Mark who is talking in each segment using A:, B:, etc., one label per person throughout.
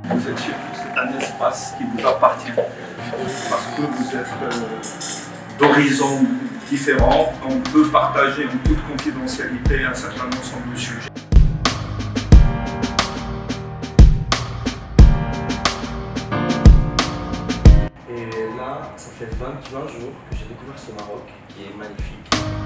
A: Vous êtes chez vous, c'est un espace qui vous appartient parce que vous êtes d'horizons différents. On peut partager en toute confidentialité un certain ensemble de sujets.
B: Et là, ça fait 20 jours que j'ai découvert ce Maroc qui est magnifique.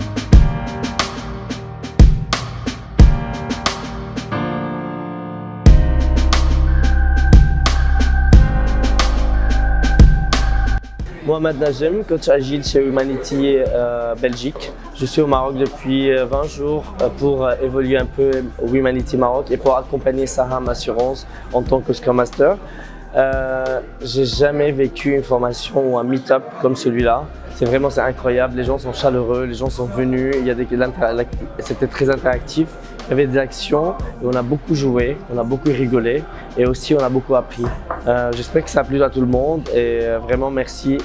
C: Mohamed Najem, coach agile chez Humanity Belgique. Je suis au Maroc depuis 20 jours pour évoluer un peu au Humanity Maroc et pour accompagner Saham Assurance en tant que Scrum Master. J'ai jamais vécu une formation ou un meet-up comme celui-là. C'est incroyable, les gens sont chaleureux, les gens sont venus, c'était très interactif. Il y avait des actions et on a beaucoup joué, on a beaucoup rigolé et aussi on a beaucoup appris. J'espère que ça a plu à tout le monde et vraiment merci.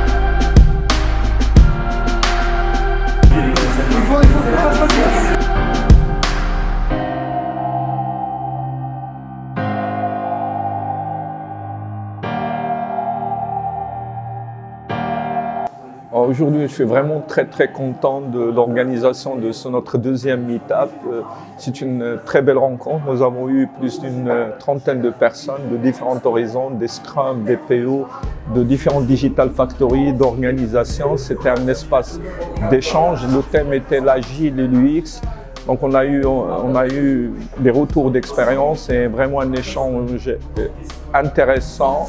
A: Aujourd'hui, je suis vraiment très content de l'organisation de notre deuxième meet-up. C'est une très belle rencontre. Nous avons eu plus d'une trentaine de personnes de différents horizons, des Scrum, des PO, de différentes Digital Factory, d'organisations. C'était un espace d'échange. Le thème était l'agile et l'UX. Donc on a eu des retours d'expérience et vraiment un échange intéressant.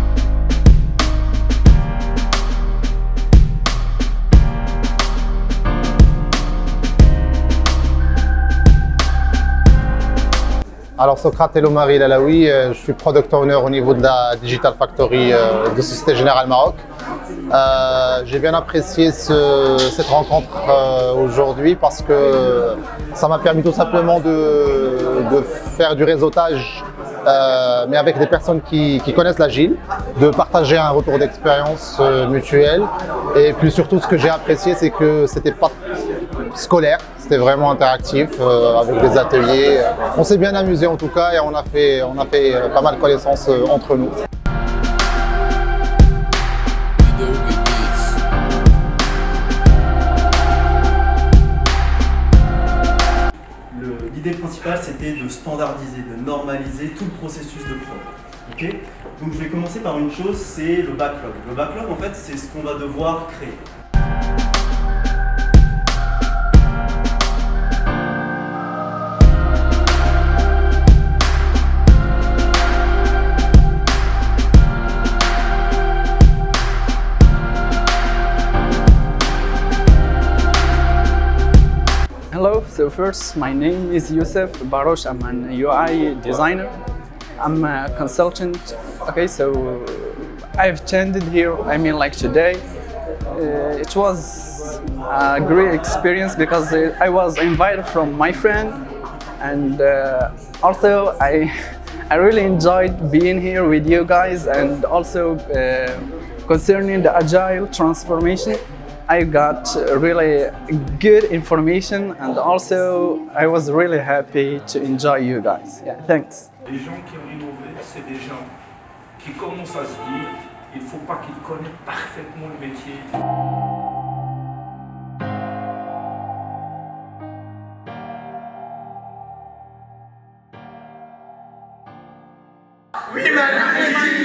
D: Alors Socrate Elomari Lalaoui, je suis Product Owner au niveau de la Digital Factory de Société Générale Maroc. J'ai bien apprécié cette rencontre aujourd'hui parce que ça m'a permis tout simplement de faire du réseautage mais avec des personnes qui connaissent l'agile, de partager un retour d'expérience mutuel et puis surtout ce que j'ai apprécié c'est que c'était pas scolaire, c'était vraiment interactif avec des ateliers. On s'est bien amusé en tout cas et on a fait pas mal de connaissances entre nous.
E: L'idée principale, c'était de standardiser, de normaliser tout le processus de prod. Okay, donc je vais commencer par une chose, c'est le backlog. Le backlog, en fait, c'est ce qu'on va devoir créer.
F: Hello, so first my name is Youssef Barosh. I'm an UI designer. I'm a consultant. Okay, so I've attended here, like today. It was a great experience because I was invited from my friend and also I really enjoyed being here with you guys and also concerning the agile transformation. I got really good information and also I was really happy to enjoy you guys. Yeah, thanks.
A: Les gens qui ont innové, c'est des gens qui commencent à se dire il ne faut pas qu'ils connaissent parfaitement le métier. Oui,